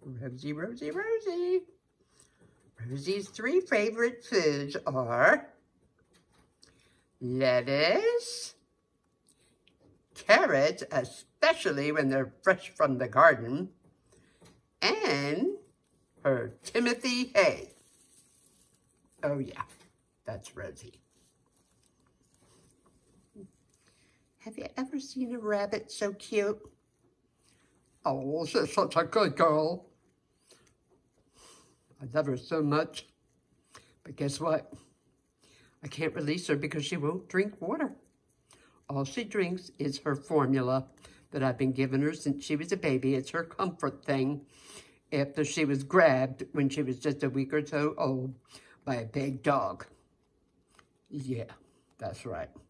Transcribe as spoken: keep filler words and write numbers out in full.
Rosey, Rosey, Rosey. Rosey's three favorite foods are lettuce, carrots, especially when they're fresh from the garden, and her Timothy hay. Oh yeah, that's Rosey. Have you ever seen a rabbit so cute? Oh, she's such a good girl. I love her so much. But guess what? I can't release her because she won't drink water. All she drinks is her formula that I've been giving her since she was a baby. It's her comfort thing after she was grabbed when she was just a week or so old by a big dog. Yeah, that's right.